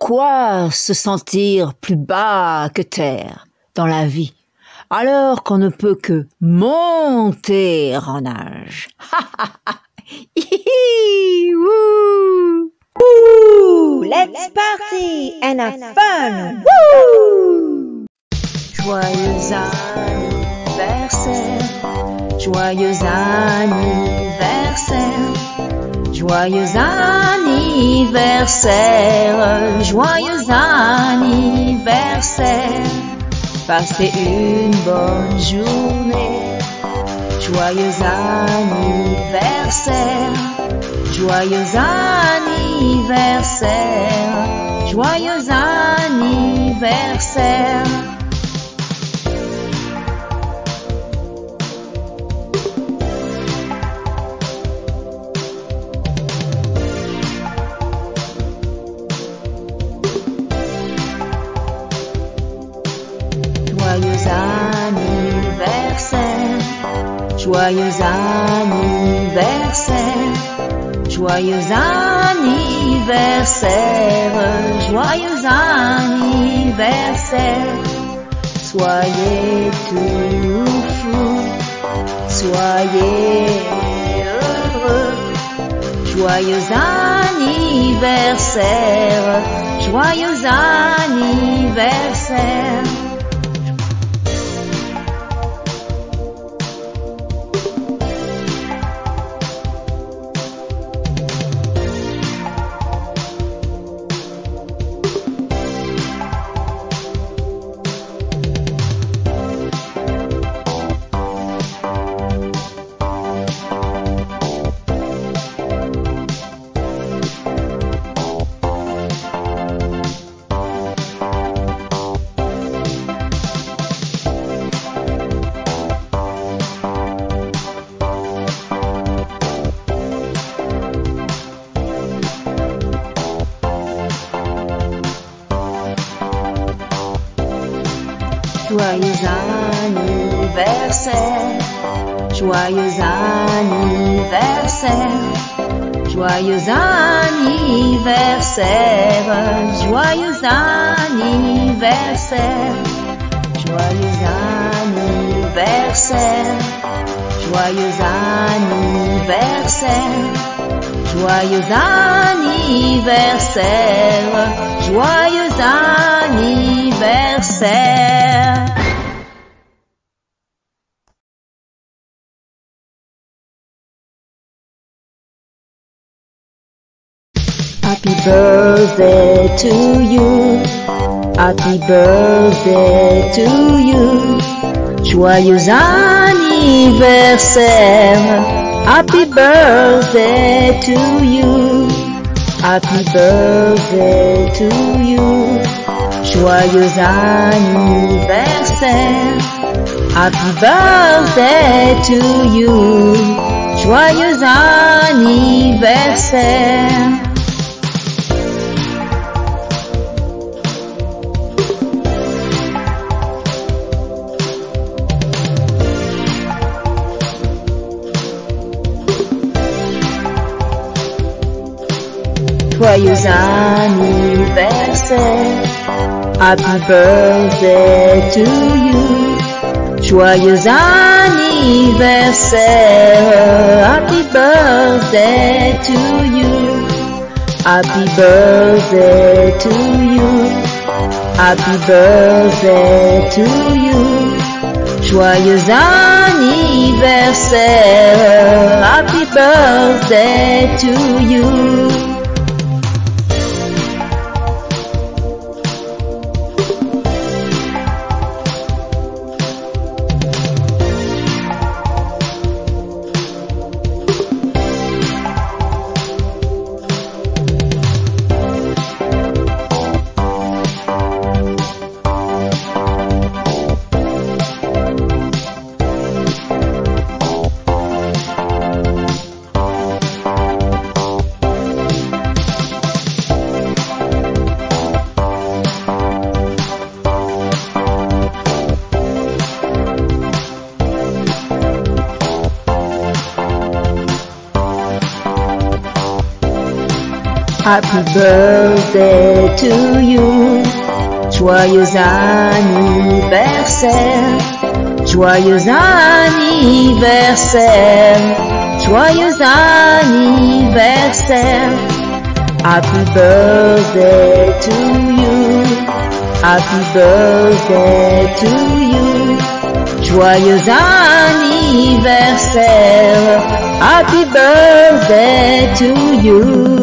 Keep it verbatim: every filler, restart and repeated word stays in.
Pourquoi se sentir plus bas que terre dans la vie, alors qu'on ne peut que monter en âge? Woo! Woo! Let's party and have fun! Woo! Joyeux anniversaire, joyeux anniversaire, joyeux anniversaire, joyeux anniversaire. Passez une bonne journée, joyeux anniversaire, joyeux anniversaire, joyeux anniversaire. Joyeux anniversaire, joyeux anniversaire, joyeux anniversaire, joyeux anniversaire. Soyez tout fous, soyez heureux. Joyeux anniversaire, joyeux anniversaire. Joyeux anniversaire, joyeux anniversaire, joyeux anniversaire, joyeux anniversaire, joyeux anniversaire, joyeux anniversaire, joyeux anniversaire, joyeux anniversaire. Happy birthday to you, happy birthday to you, joyeux anniversaire, happy birthday to you, happy birthday to you, joyeux anniversaire, happy birthday to you, joyeux anniversaire. Joyeux anniversaire, happy birthday to you. Joyeux anniversaire, happy birthday to you. Happy birthday to you. Happy birthday to you. Joyeux anniversaire, happy birthday to you. Happy birthday to you. Joyeux anniversaire. Joyeux anniversaire. Joyeux anniversaire. Happy birthday to you. Happy birthday to you. Joyeux anniversaire. Happy birthday to you.